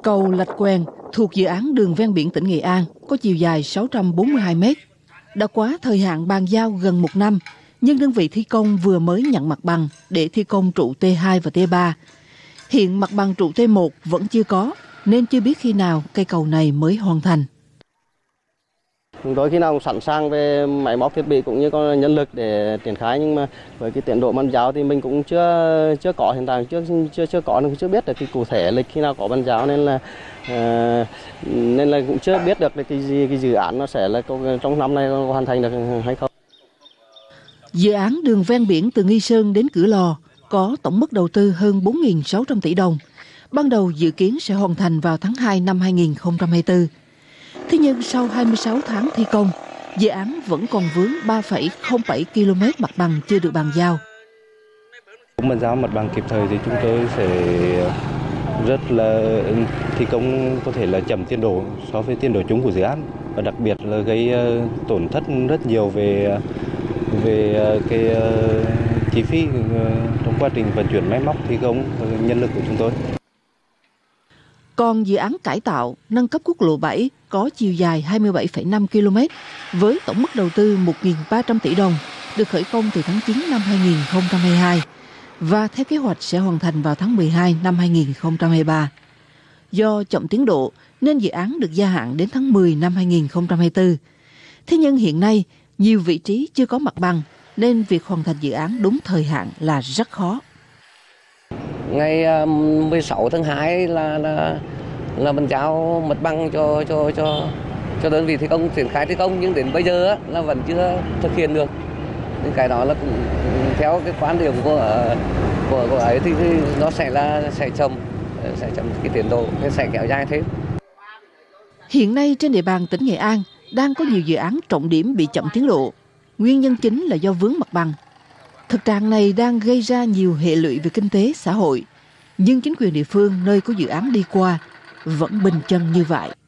Cầu Lạch Quen thuộc dự án đường ven biển tỉnh Nghệ An có chiều dài 642 mét. Đã quá thời hạn bàn giao gần 1 năm, nhưng đơn vị thi công vừa mới nhận mặt bằng để thi công trụ T2 và T3. Hiện mặt bằng trụ T1 vẫn chưa có, nên chưa biết khi nào cây cầu này mới hoàn thành. Chúng tôi khi nào cũng sẵn sàng về máy móc thiết bị cũng như có nhân lực để triển khai, nhưng mà với cái tiến độ bàn giao thì mình cũng chưa có, hiện tại chưa có, nên chưa biết được cái cụ thể lịch khi nào có bàn giao, nên là cũng chưa biết được cái dự án nó sẽ là trong năm nay hoàn thành được hay không. Dự án đường ven biển từ Nghi Sơn đến Cửa Lò có tổng mức đầu tư hơn 4.600 tỷ đồng. Ban đầu dự kiến sẽ hoàn thành vào tháng 2 năm 2024. Thế nhưng sau 26 tháng thi công, dự án vẫn còn vướng 3,07 km mặt bằng chưa được bàn giao. Bàn giao mặt bằng kịp thời thì chúng tôi sẽ rất là thi công có thể là chậm tiến độ so với tiến độ chung của dự án, và đặc biệt là gây tổn thất rất nhiều về cái chi phí trong quá trình vận chuyển máy móc thi công nhân lực của chúng tôi. Còn dự án cải tạo, nâng cấp quốc lộ 7 có chiều dài 27,5 km với tổng mức đầu tư 1.300 tỷ đồng, được khởi công từ tháng 9 năm 2022 và theo kế hoạch sẽ hoàn thành vào tháng 12 năm 2023. Do chậm tiến độ nên dự án được gia hạn đến tháng 10 năm 2024. Thế nhưng hiện nay, nhiều vị trí chưa có mặt bằng nên việc hoàn thành dự án đúng thời hạn là rất khó. Ngày 16 tháng 2 là bàn giao mặt bằng cho đơn vị thi công triển khai thi công, nhưng đến bây giờ là vẫn chưa thực hiện được. Nên cái đó là cũng theo cái quan điểm của ấy thì nó sẽ chậm cái tiến độ, sẽ kéo dài thêm. Hiện nay trên địa bàn tỉnh Nghệ An đang có nhiều dự án trọng điểm bị chậm tiến độ. Nguyên nhân chính là do vướng mặt bằng. Thực trạng này đang gây ra nhiều hệ lụy về kinh tế, xã hội. Nhưng chính quyền địa phương nơi có dự án đi qua vẫn bình chân như vậy.